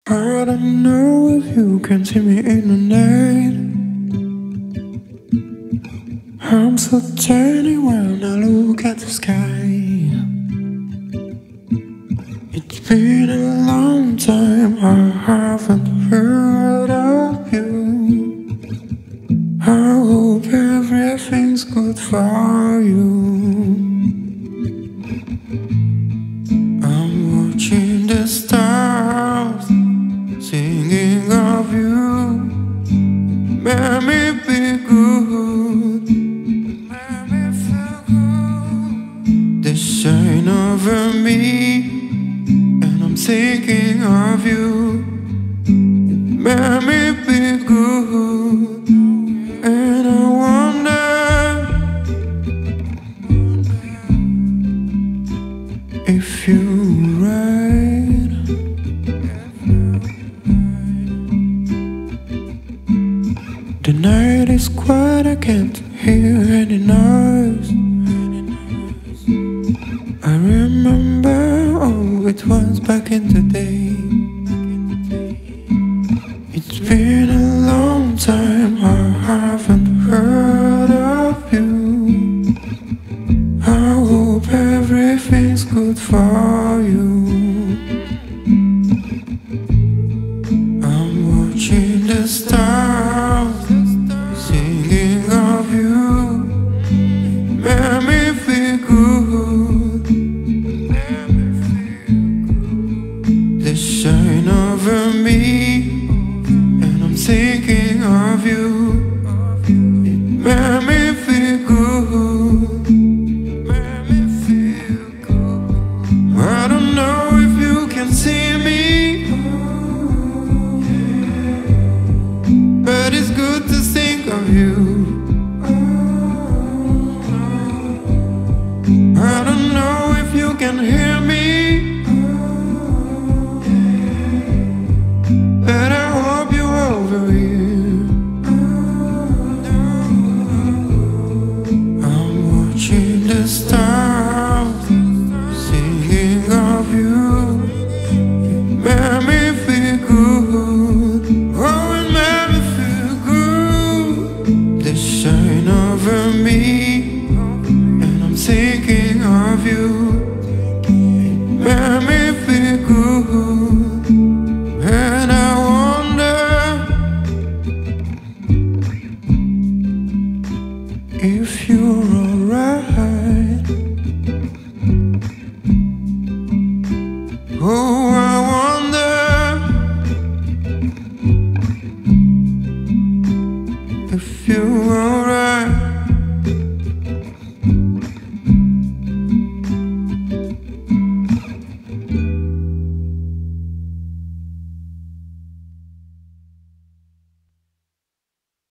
I don't know if you can see me in the night. I'm so tiny when I look at the sky. It's been a long time, I haven't heard of you. I hope everything's good for you. I'm watching the stars, singing of you. Made me be good, made me feel good. They shine over me, and I'm thinking of you. Made me be good, and I wonder if you're right. The night is quiet, I can't hear any noise. I remember all it was back in the day. It's been a long time, I haven't heard of you. I hope everything's good for you. I'm watching the stars, singing of you. Made me feel good, they shine over me, and I'm thinking of you. It made me feel good, made me feel good. I don't know if you can see me, but it's good to think of you. I don't know if you can hear me, but I hope you're over here. I'm watching the stars, singing of you. It made me feel good, oh, it made me feel good. They shine over me, and I'm thinking of you. It made me feel good, and I wonder if you're alright. Oh, I wonder if you're alright.